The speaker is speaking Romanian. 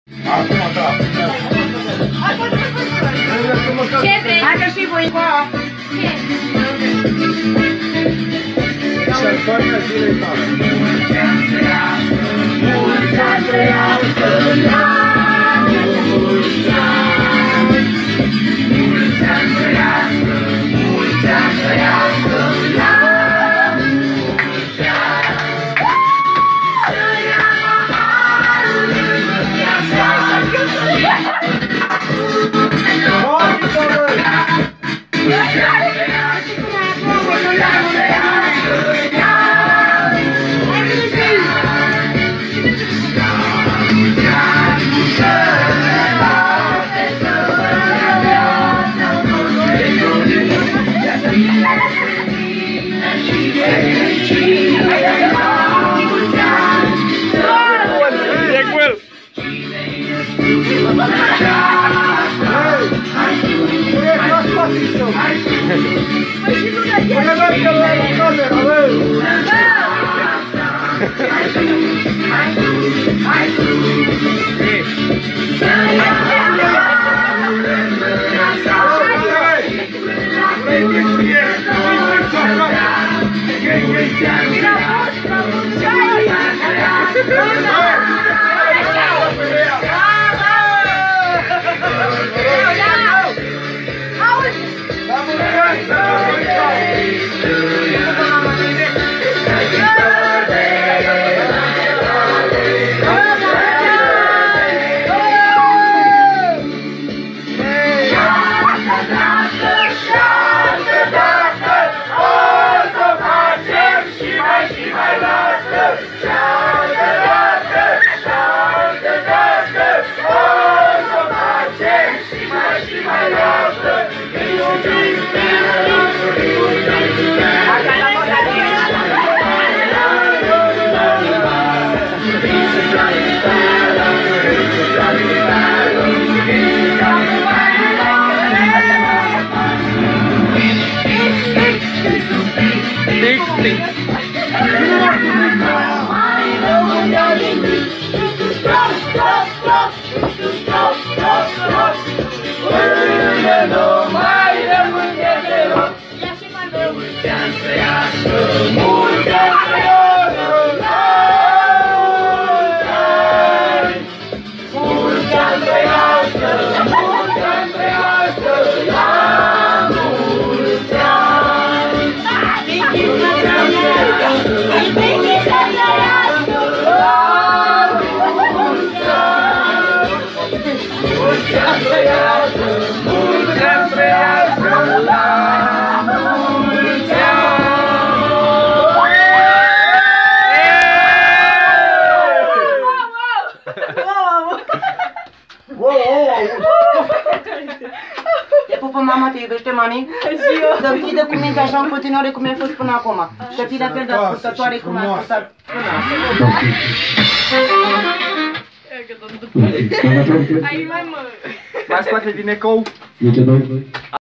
Acum, da. Ce vrei? Hai că și voi cu aia. Ce? Șerpania zilei tale. Mulți ani trăiască la mulți ani. Mulți ani trăiască, mulți ani trăiască la mulți ani. Să ia paharul în viața. Mulți ani trăiască, mulți ani trăiască la Te pupă mama, te iubește mami? Să fii de cuvinte așa în continuare cum ai fost până acum. Să fii la fel de ascultătoare cum ai ascultat până acum. Hai mai mă! Mai scoate din ecou.